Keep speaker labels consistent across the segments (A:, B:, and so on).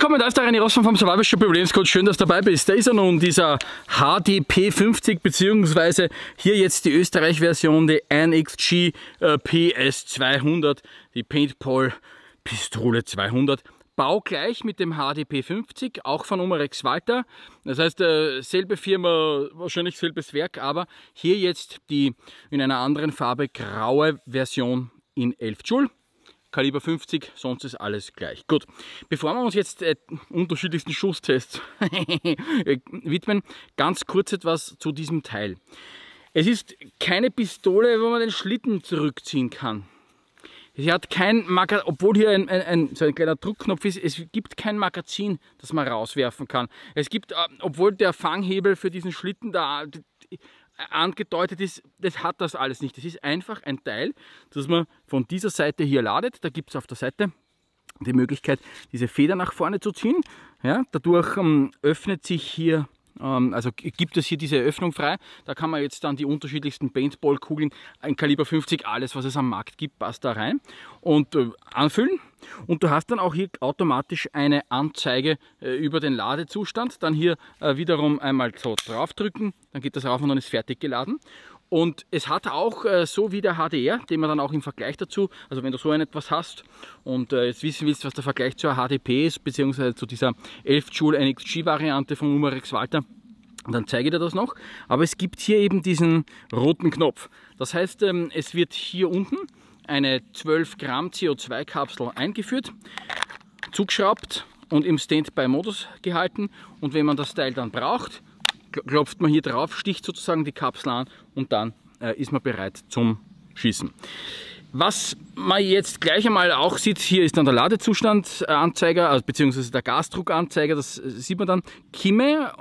A: willkommen, da ist der René Rossmann vom Survival Shop Überlebenscoach. Schön, dass du dabei bist. Da ist er nun, dieser HDP 50, beziehungsweise hier jetzt die Österreich-Version, die NXG PS 200, die Paintball Pistole 200. Baugleich mit dem HDP 50, auch von Umarex Walter. Das heißt, selbe Firma, wahrscheinlich selbes Werk, aber hier jetzt die in einer anderen Farbe graue Version in 11 Joule. Kaliber 50, sonst ist alles gleich. Gut, bevor wir uns jetzt unterschiedlichsten Schusstests widmen, ganz kurz etwas zu diesem Teil. Es ist keine Pistole, wo man den Schlitten zurückziehen kann. Sie hat kein Magazin, obwohl hier so ein kleiner Druckknopf ist, es gibt kein Magazin, das man rauswerfen kann. Es gibt, obwohl der Fanghebel für diesen Schlitten da angedeutet ist, das hat das alles nicht. Das ist einfach ein Teil, das man von dieser Seite hier ladet. Da gibt es auf der Seite die Möglichkeit, diese Feder nach vorne zu ziehen. Ja, dadurch öffnet sich hier, also gibt es hier diese Öffnung frei. Da kann man jetzt dann die unterschiedlichsten Paintball-Kugeln, ein Kaliber 50, alles was es am Markt gibt, passt da rein und anfüllen. Und du hast dann auch hier automatisch eine Anzeige über den Ladezustand. Dann hier wiederum einmal so draufdrücken, dann geht das rauf und dann ist fertig geladen. Und es hat auch, so wie der HDR, den man dann auch im Vergleich dazu, also wenn du so etwas hast und jetzt wissen willst, was der Vergleich zur HDP ist, beziehungsweise zu dieser 11 Joule NXG Variante von Umarex Walter, dann zeige ich dir das noch. Aber es gibt hier eben diesen roten Knopf. Das heißt, es wird hier unten eine 12 Gramm CO2-Kapsel eingeführt, zugeschraubt und im Standby-Modus gehalten. Und wenn man das Teil dann braucht, klopft man hier drauf, sticht sozusagen die Kapsel an und dann ist man bereit zum Schießen. Was man jetzt gleich einmal auch sieht, hier ist dann der Ladezustandsanzeiger, also beziehungsweise der Gasdruckanzeiger, das sieht man dann. Kimme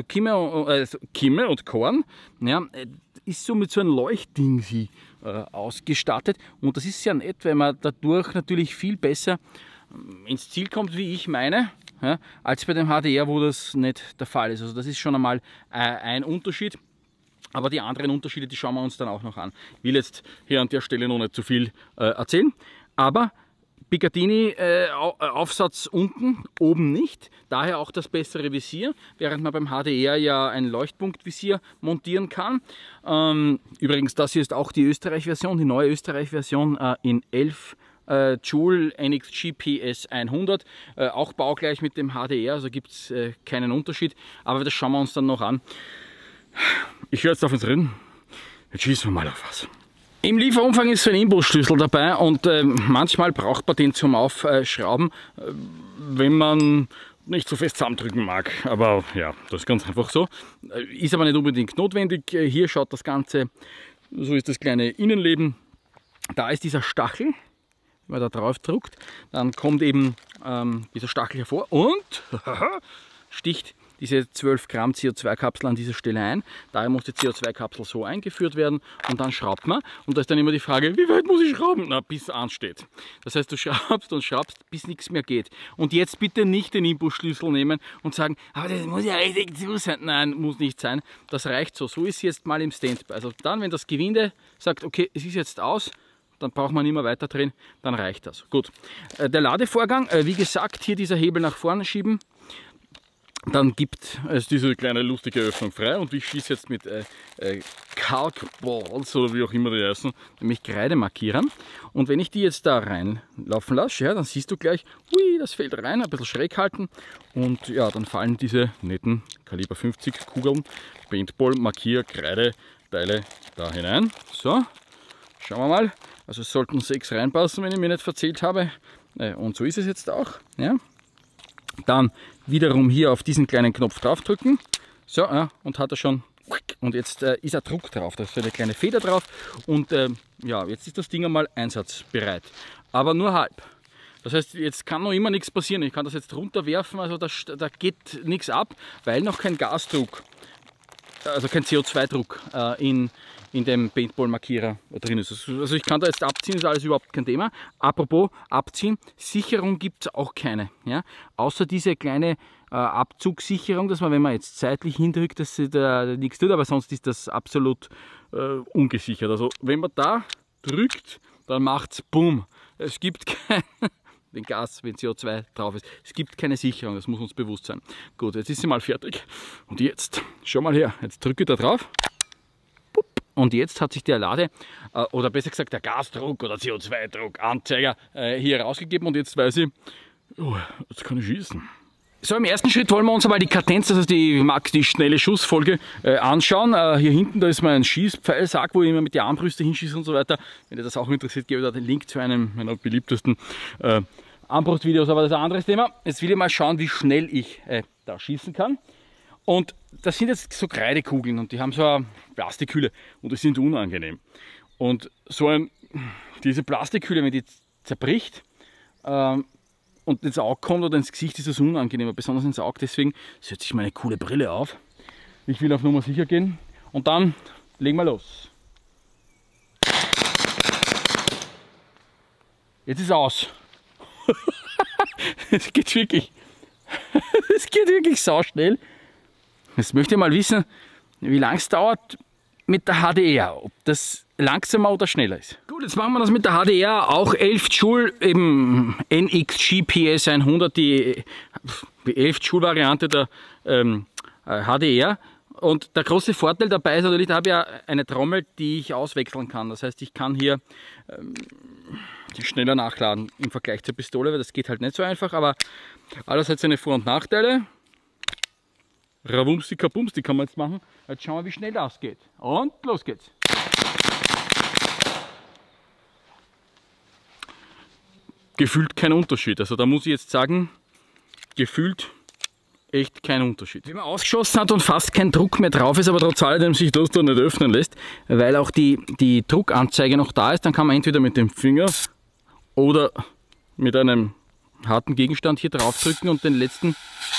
A: und Korn, ja, ist so mit so einem Leuchtding ausgestattet und das ist ja nett, weil man dadurch natürlich viel besser ins Ziel kommt, wie ich meine, ja, als bei dem HDR, wo das nicht der Fall ist. Also das ist schon einmal ein Unterschied. Aber die anderen Unterschiede, die schauen wir uns dann auch noch an. Ich will jetzt hier an der Stelle noch nicht zu viel erzählen. Aber Picatinny Aufsatz unten, oben nicht. Daher auch das bessere Visier, während man beim HDR ja ein Leuchtpunktvisier montieren kann. Übrigens, das hier ist auch die Österreich-Version, die neue Österreich-Version in 11 Joule NXG PS 100, auch baugleich mit dem HDR, also gibt es keinen Unterschied, aber das schauen wir uns dann noch an. Ich höre jetzt auf uns reden, jetzt schießen wir mal auf was. Im Lieferumfang ist so ein Imbusschlüssel dabei und manchmal braucht man den zum Aufschrauben, wenn man nicht so fest zusammendrücken mag, aber ja, das ist ganz einfach so. Ist aber nicht unbedingt notwendig. Hier schaut das Ganze, so ist das kleine Innenleben, da ist dieser Stachel. Wenn man da drauf drückt, dann kommt eben dieser Stachel hervor und sticht diese 12 Gramm CO2-Kapsel an dieser Stelle ein. Daher muss die CO2-Kapsel so eingeführt werden und dann schraubt man. Und da ist dann immer die Frage, wie weit muss ich schrauben? Na, bis es ansteht. Das heißt, du schraubst und schraubst, bis nichts mehr geht. Und jetzt bitte nicht den Imbusschlüssel nehmen und sagen, aber das muss ja richtig zu sein. Nein, muss nicht sein. Das reicht so. So ist es jetzt mal im Standby. Also dann, wenn das Gewinde sagt, okay, es ist jetzt aus, dann braucht man nicht mehr weiter drehen, dann reicht das. Gut, der Ladevorgang, wie gesagt, hier dieser Hebel nach vorne schieben, dann gibt es diese kleine lustige Öffnung frei und ich schieße jetzt mit Kalkballs oder wie auch immer die heißen, nämlich Kreidemarkierern. Und wenn ich die jetzt da reinlaufen lasse, ja, dann siehst du gleich, ui, das fällt rein, ein bisschen schräg halten und ja, dann fallen diese netten Kaliber 50 Kugeln, Paintball, Markier, Kreideteile da hinein. So, schauen wir mal. Also es sollten 6 reinpassen, wenn ich mir nicht verzählt habe. Und so ist es jetzt auch. Ja. Dann wiederum hier auf diesen kleinen Knopf draufdrücken. So, ja, und hat er schon. Und jetzt ist ein Druck drauf. Da ist so eine kleine Feder drauf. Und ja, jetzt ist das Ding einmal einsatzbereit. Aber nur halb. Das heißt, jetzt kann noch immer nichts passieren. Ich kann das jetzt runterwerfen, also da geht nichts ab, weil noch kein Gasdruck, also kein CO2-Druck in dem Paintball-Markierer drin ist. Also ich kann da jetzt abziehen, ist alles überhaupt kein Thema. Apropos abziehen, Sicherung gibt es auch keine. Ja? Außer diese kleine Abzugssicherung, dass man, wenn man jetzt seitlich hindrückt, dass sie da nichts tut, aber sonst ist das absolut ungesichert. Also wenn man da drückt, dann macht es Bumm. Es gibt wenn Gas, wenn CO2 drauf ist. Es gibt keine Sicherung, das muss uns bewusst sein. Gut, jetzt ist sie mal fertig. Und jetzt, schau mal her, jetzt drücke ich da drauf. Und jetzt hat sich der oder besser gesagt der Gasdruck oder CO2-Druck, Anzeiger hier rausgegeben und jetzt weiß ich, oh, jetzt kann ich schießen. So, im ersten Schritt wollen wir uns einmal die Kadenz, das heißt die schnelle Schussfolge anschauen. Hier hinten, da ist mein Schießpfeilsack, wo ich immer mit der Armbrüste hinschieße und so weiter. Wenn ihr das auch interessiert, gebe ich da den Link zu einem meiner beliebtesten Armbrustvideos, aber das ist ein anderes Thema. Jetzt will ich mal schauen, wie schnell ich da schießen kann. Und das sind jetzt so Kreidekugeln und die haben so eine Plastikhülle und die sind unangenehm. Und diese Plastikhülle, wenn die zerbricht, und ins Auge kommt oder ins Gesicht, ist das unangenehmer, besonders ins Auge. Deswegen setze ich meine coole Brille auf. Ich will auf Nummer sicher gehen und dann legen wir los. Jetzt ist es aus. Es geht wirklich. Es geht wirklich sauschnell. Jetzt möchte ich mal wissen, wie lange es dauert mit der HDR, ob das langsamer oder schneller ist. Gut, jetzt machen wir das mit der HDR, auch 11 Joule, eben NXG PS 100, die 11 Joule Variante der HDR. Und der große Vorteil dabei ist natürlich, da habe ich ja eine Trommel, die ich auswechseln kann. Das heißt, ich kann hier schneller nachladen im Vergleich zur Pistole, weil das geht halt nicht so einfach, aber alles hat seine Vor- und Nachteile. Ravumsti Kabumsti kann man jetzt machen. Jetzt schauen wir, wie schnell das geht. Und los geht's. Gefühlt kein Unterschied. Also da muss ich jetzt sagen, gefühlt echt kein Unterschied. Wenn man ausgeschossen hat und fast kein Druck mehr drauf ist, aber trotz alledem sich das da nicht öffnen lässt, weil auch die Druckanzeige noch da ist, dann kann man entweder mit dem Finger oder mit einem harten Gegenstand hier drauf drücken und den letzten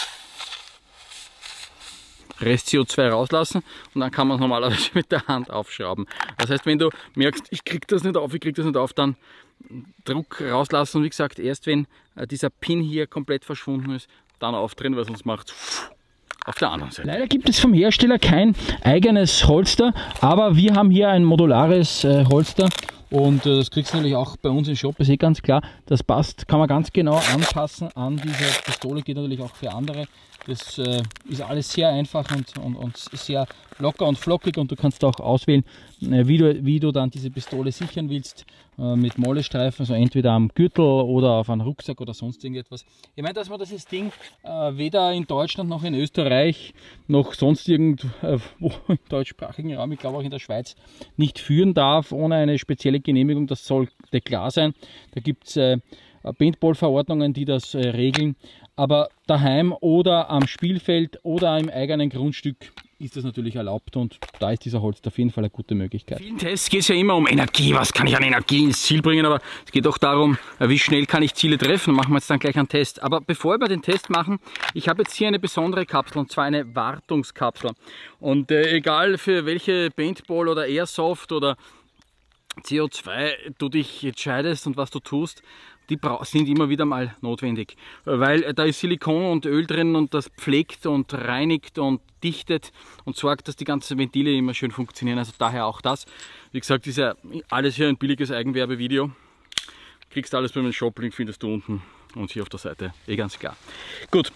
A: Rest CO2 rauslassen und dann kann man es normalerweise mit der Hand aufschrauben. Das heißt, wenn du merkst, ich kriege das nicht auf, dann Druck rauslassen und wie gesagt, erst wenn dieser Pin hier komplett verschwunden ist, dann aufdrehen, weil sonst macht es auf der anderen Seite. Leider gibt es vom Hersteller kein eigenes Holster, aber wir haben hier ein modulares Holster und das kriegst du natürlich auch bei uns im Shop, ist eh ganz klar. Das passt, kann man ganz genau anpassen an diese Pistole, geht natürlich auch für andere. Das ist alles sehr einfach und sehr locker und flockig und du kannst auch auswählen, wie du dann diese Pistole sichern willst mit Mollestreifen, also entweder am Gürtel oder auf einen Rucksack oder sonst irgendetwas. Ich meine, dass man dieses Ding weder in Deutschland noch in Österreich noch sonst irgendwo im deutschsprachigen Raum, ich glaube auch in der Schweiz, nicht führen darf ohne eine spezielle Genehmigung. Das sollte klar sein. Da gibt es Paintball-Verordnungen, die das regeln. Aber daheim oder am Spielfeld oder im eigenen Grundstück ist das natürlich erlaubt und da ist dieser Holster auf jeden Fall eine gute Möglichkeit. In vielen Tests geht es ja immer um Energie, was kann ich an Energie ins Ziel bringen, aber es geht auch darum, wie schnell kann ich Ziele treffen. Machen wir jetzt dann gleich einen Test. Aber bevor wir den Test machen, ich habe jetzt hier eine besondere Kapsel und zwar eine Wartungskapsel. Und egal für welche Paintball oder Airsoft oder CO2 du dich entscheidest und was du tust, die sind immer wieder mal notwendig, weil da ist Silikon und Öl drin und das pflegt und reinigt und dichtet und sorgt, dass die ganzen Ventile immer schön funktionieren, also daher auch das. Wie gesagt, ist ja alles hier ein billiges Eigenwerbevideo, kriegst alles bei meinem Shop-Link, findest du unten und hier auf der Seite, eh ganz klar. Gut,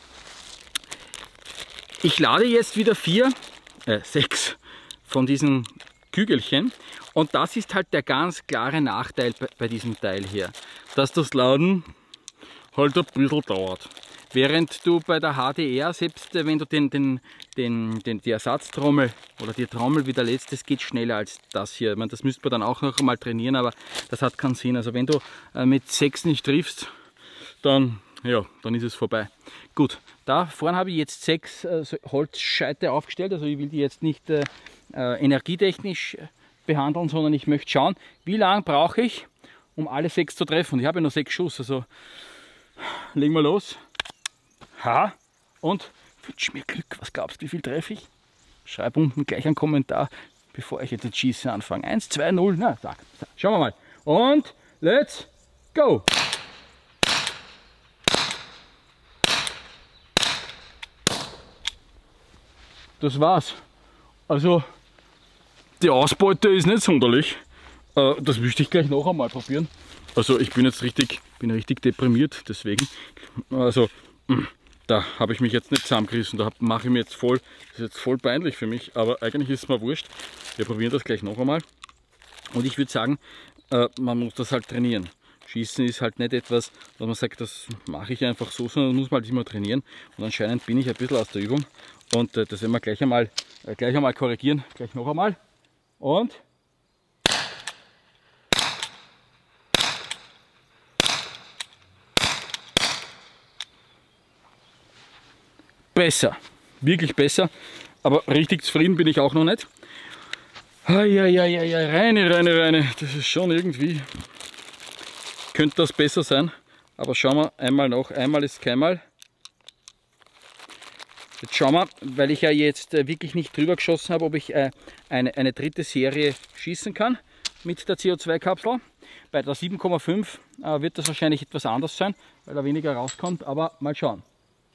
A: ich lade jetzt wieder 6 von diesen Kügelchen. Und das ist halt der ganz klare Nachteil bei diesem Teil hier, dass das Laden halt ein bisschen dauert. Während du bei der HDR, selbst wenn du die Ersatztrommel oder die Trommel wieder lädst, das geht schneller als das hier. Ich meine, das müsste man dann auch noch einmal trainieren, aber das hat keinen Sinn. Also wenn du mit 6 nicht triffst, dann ist es vorbei. Gut, da vorne habe ich jetzt 6 Holzscheite aufgestellt, also ich will die jetzt nicht energietechnisch behandeln, sondern ich möchte schauen, wie lange brauche ich, um alle 6 zu treffen. Und ich habe ja nur 6 Schuss, also legen wir los. Ha! Und wünsche mir Glück, was glaubst du, wie viel treffe ich? Schreib unten gleich einen Kommentar, bevor ich jetzt das Schießen anfange. 1, 2, 0, na, sag. Schauen wir mal. Und let's go! Das war's. Also die Ausbeute ist nicht sonderlich. Das möchte ich gleich noch einmal probieren. Also ich bin jetzt richtig deprimiert, deswegen. Also da habe ich mich jetzt nicht zusammengerissen, da mache ich mir jetzt voll, das ist jetzt voll peinlich für mich, aber eigentlich ist es mir wurscht. Wir probieren das gleich noch einmal. Und ich würde sagen, man muss das halt trainieren. Schießen ist halt nicht etwas, was man sagt, das mache ich einfach so, sondern muss man halt immer trainieren. Und anscheinend bin ich ein bisschen aus der Übung. Und das werden wir gleich einmal korrigieren. Gleich noch einmal. Und besser, wirklich besser, aber richtig zufrieden bin ich auch noch nicht. Reine, das ist schon irgendwie, könnte das besser sein, aber schauen wir einmal noch, einmal ist keinmal. Jetzt schauen wir, weil ich ja jetzt wirklich nicht drüber geschossen habe, ob ich eine dritte Serie schießen kann mit der CO2-Kapsel. Bei der 7,5 wird das wahrscheinlich etwas anders sein, weil da weniger rauskommt, aber mal schauen.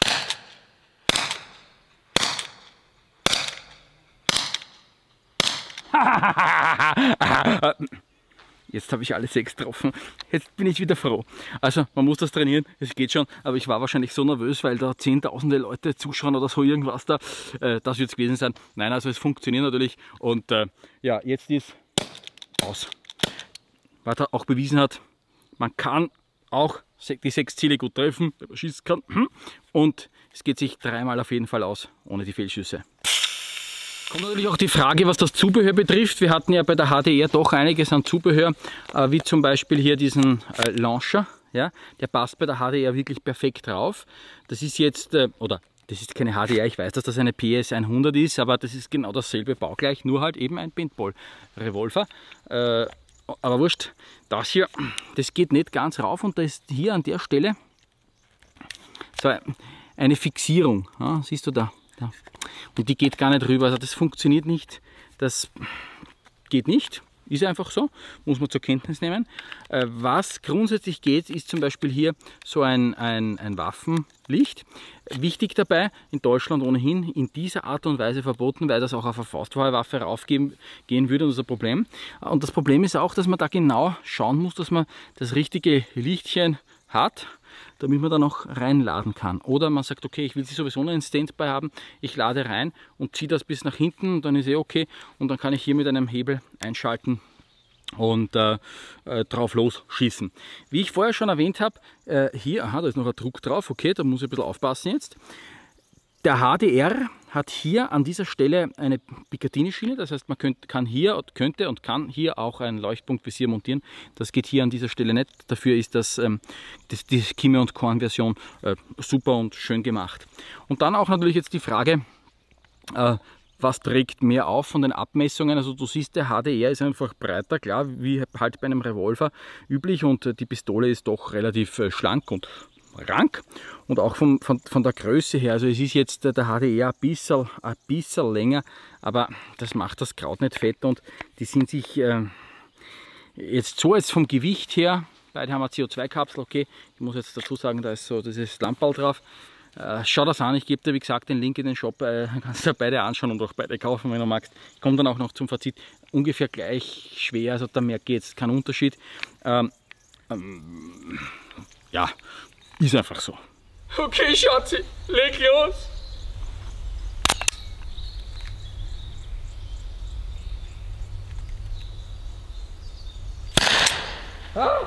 A: Jetzt habe ich alle 6 getroffen. Jetzt bin ich wieder froh. Also man muss das trainieren, es geht schon, aber ich war wahrscheinlich so nervös, weil da zehntausende Leute zuschauen oder so irgendwas da. Das wird es gewesen sein. Nein, also es funktioniert natürlich und ja, jetzt ist aus. Was er auch bewiesen hat, man kann auch die 6 Ziele gut treffen, wenn man schießen kann. Und es geht sich 3-mal auf jeden Fall aus, ohne die Fehlschüsse. Kommt natürlich auch die Frage, was das Zubehör betrifft. Wir hatten ja bei der HDR doch einiges an Zubehör, wie zum Beispiel hier diesen Launcher. Ja, der passt bei der HDR wirklich perfekt drauf. Das ist jetzt, oder das ist keine HDR, ich weiß, dass das eine PS 100 ist, aber das ist genau dasselbe baugleich, nur halt eben ein Paintball-Revolver. Aber wurscht, das hier, das geht nicht ganz rauf und da ist hier an der Stelle so eine Fixierung. Ja, siehst du da? Ja. Und die geht gar nicht rüber, also das funktioniert nicht, das geht nicht, ist einfach so, muss man zur Kenntnis nehmen. Was grundsätzlich geht, ist zum Beispiel hier so ein Waffenlicht. Wichtig dabei, in Deutschland ohnehin in dieser Art und Weise verboten, weil das auch auf eine Faustfeuerwaffe raufgehen würde, und das ist ein Problem. Und das Problem ist auch, dass man da genau schauen muss, dass man das richtige Lichtchen hat, damit man dann auch reinladen kann. Oder man sagt, okay, ich will sie sowieso noch in Standby haben, ich lade rein und ziehe das bis nach hinten und dann ist okay und dann kann ich hier mit einem Hebel einschalten und drauf losschießen. Wie ich vorher schon erwähnt habe, hier, aha, da ist noch ein Druck drauf, okay, da muss ich ein bisschen aufpassen jetzt. Der HDR hat hier an dieser Stelle eine Picatinny-Schiene, das heißt man kann hier auch ein Leuchtpunktvisier montieren. Das geht hier an dieser Stelle nicht, dafür ist die Kimme und Korn-Version super und schön gemacht. Und dann auch natürlich jetzt die Frage, was trägt mehr auf von den Abmessungen. Also du siehst, der HDR ist einfach breiter, klar, wie halt bei einem Revolver üblich, und die Pistole ist doch relativ schlank und rank und auch von der Größe her. Also es ist jetzt der HDR ein bisschen länger, aber das macht das Kraut nicht fett, und die sind sich jetzt vom Gewicht her, beide haben eine CO2-Kapsel, okay, ich muss jetzt dazu sagen, da ist so dieses Lamperl drauf. Schau das an, ich gebe dir wie gesagt den Link in den Shop, kannst du beide anschauen und auch beide kaufen, wenn du magst. Ich komme dann auch noch zum Fazit, ungefähr gleich schwer, also da merke ich jetzt keinen Unterschied. Ja, ist einfach so. Okay, Schatzi, leg los! Ah.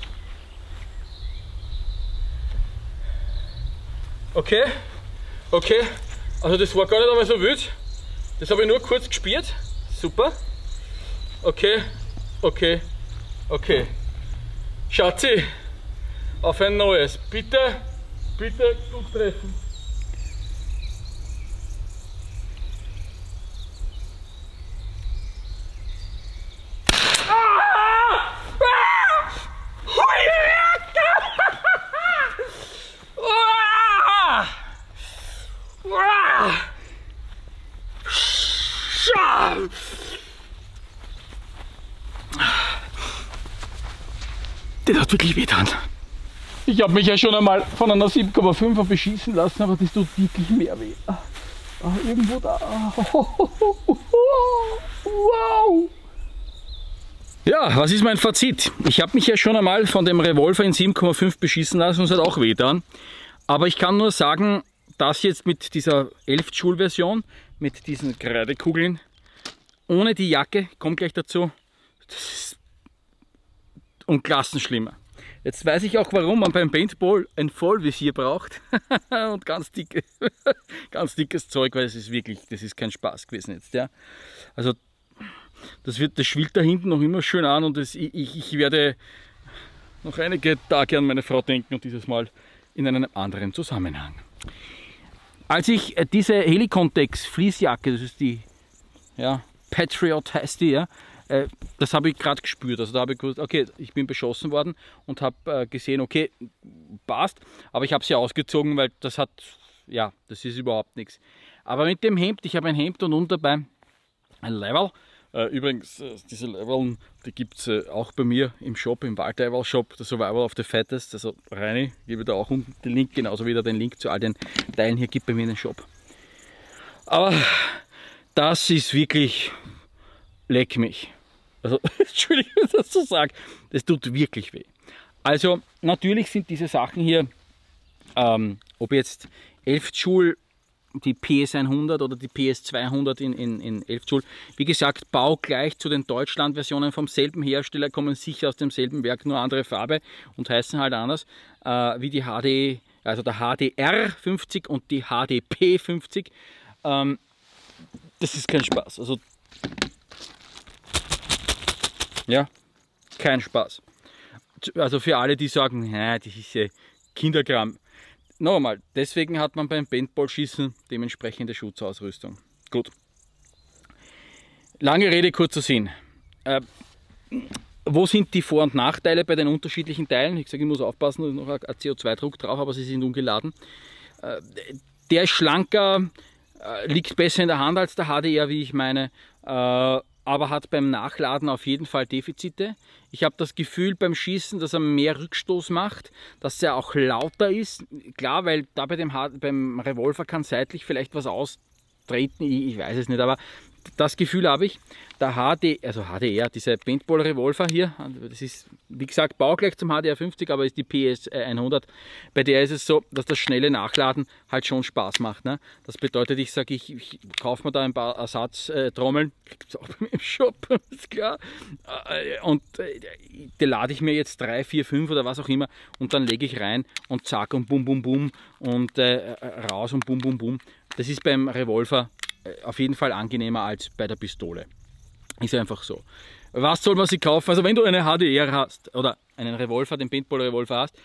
A: Okay, also das war gar nicht einmal so wild. Das habe ich nur kurz gespielt. Super. Okay. Schatzi, auf ein neues. Bitte gut treffen. Das hat wirklich wehgetan. Ich habe mich ja schon einmal von einer 7,5er beschießen lassen, aber das tut wirklich mehr weh. Irgendwo da. Wow! Ja, was ist mein Fazit? Ich habe mich ja schon einmal von dem Revolver in 7,5 beschießen lassen und es hat auch wehgetan. Aber ich kann nur sagen, das jetzt mit dieser 11 Joule Version, mit diesen Kreidekugeln, ohne die Jacke, kommt gleich dazu, das ist um Klassen schlimmer. Jetzt weiß ich auch, warum man beim Paintball ein Vollvisier braucht und ganz dickes Zeug, weil es ist wirklich, das ist kein Spaß gewesen jetzt. Ja. Also das schwillt da hinten noch immer schön an und ich werde noch einige Tage an meine Frau denken und dieses Mal in einem anderen Zusammenhang. Als ich diese Helicontex Fließjacke, das ist die Patriot heißt die, ja, das habe ich gerade gespürt. Also da habe ich gewusst, okay, ich bin beschossen worden und habe gesehen, okay, passt, aber ich habe sie ausgezogen, weil das hat, ja, das ist überhaupt nichts. Aber mit dem Hemd, ich habe ein Hemd und dabei ein Level. Übrigens, diese Leveln, die gibt es auch bei mir im Shop, im Waldeiwal Shop, der Survival of the Fattest. Also Reini, ich gebe da auch unten den Link, genauso wie da den Link zu all den Teilen hier gibt bei mir in den Shop. Aber das ist wirklich, leck mich. Also, Entschuldigung, wenn ich das so sage, das tut wirklich weh. Also, natürlich sind diese Sachen hier, ob jetzt 11 Joule, die PS100 oder die PS200 in 11 Joule, wie gesagt, baugleich zu den Deutschland-Versionen vom selben Hersteller, kommen sicher aus demselben Werk, nur andere Farbe und heißen halt anders, wie die HD, also der HDR 50 und die HDP 50. Das ist kein Spaß. Also, ja, kein Spaß. Also für alle, die sagen, das ist ja Kinderkram. Noch einmal, deswegen hat man beim Paintball-Schießen dementsprechende Schutzausrüstung. Gut. Lange Rede, kurzer Sinn. Wo sind die Vor- und Nachteile bei den unterschiedlichen Teilen? Ich sage, ich muss aufpassen, dass ich noch ein CO2-Druck drauf, aber sie sind ungeladen. Der ist schlanker, liegt besser in der Hand als der HDR, wie ich meine, aber hat beim Nachladen auf jeden Fall Defizite. Ich habe das Gefühl beim Schießen, dass er mehr Rückstoß macht, dass er auch lauter ist. Klar, weil da beim Revolver kann seitlich vielleicht was austreten, ich weiß es nicht, aber das Gefühl habe ich. Der HDR, dieser Paintball-Revolver hier, das ist, wie gesagt, baugleich zum HDR 50, aber ist die PS100. Bei der ist es so, dass das schnelle Nachladen halt schon Spaß macht. Ne? Das bedeutet, ich sage, ich kaufe mir da ein paar Ersatztrommeln, gibt es auch bei mir im Shop, ist klar. Und die lade ich mir jetzt 3, 4, 5 oder was auch immer und dann lege ich rein und zack und bum, bum, bum und raus und bum, bum, bum. Das ist beim Revolver auf jeden Fall angenehmer als bei der Pistole. Ist einfach so. Was soll man sich kaufen? Also wenn du eine HDR hast oder einen Revolver, den Paintball-Revolver hast,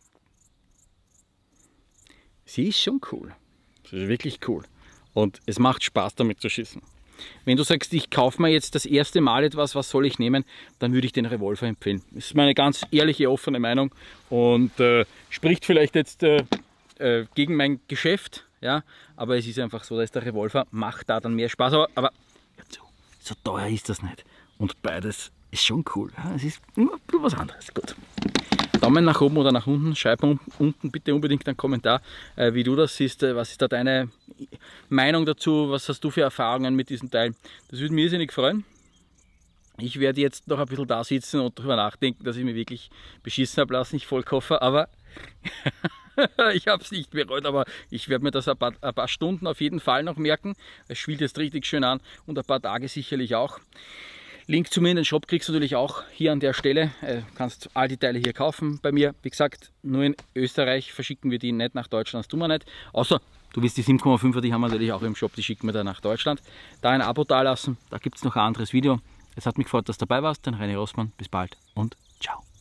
A: sie ist schon cool. Sie ist wirklich cool. Und es macht Spaß damit zu schießen. Wenn du sagst, ich kaufe mir jetzt das erste Mal etwas, was soll ich nehmen, dann würde ich den Revolver empfehlen. Das ist meine ganz ehrliche, offene Meinung und spricht vielleicht jetzt gegen mein Geschäft. Ja, aber es ist einfach so, dass der Revolver macht da dann mehr Spaß. Aber so teuer ist das nicht. Und beides ist schon cool. Ja, es ist immer was anderes. Gut. Daumen nach oben oder nach unten. Schreib unten bitte unbedingt einen Kommentar, wie du das siehst. Was ist da deine Meinung dazu? Was hast du für Erfahrungen mit diesem Teil? Das würde mich irrsinnig freuen. Ich werde jetzt noch ein bisschen da sitzen und darüber nachdenken, dass ich mich wirklich beschissen habe lassen. Ich voll Koffer, aber ich habe es nicht bereut, aber ich werde mir das ein paar Stunden auf jeden Fall noch merken. Es spielt jetzt richtig schön an und ein paar Tage sicherlich auch. Link zu mir in den Shop kriegst du natürlich auch hier an der Stelle. Kannst all die Teile hier kaufen bei mir. Wie gesagt, nur in Österreich verschicken wir die nicht nach Deutschland, das tun wir nicht. Außer du willst die 7,5er, die haben wir natürlich auch im Shop, die schicken wir da nach Deutschland. Da ein Abo dalassen, da gibt es noch ein anderes Video. Es hat mich gefreut, dass du dabei warst. Dein Reini Rossmann. Bis bald und ciao.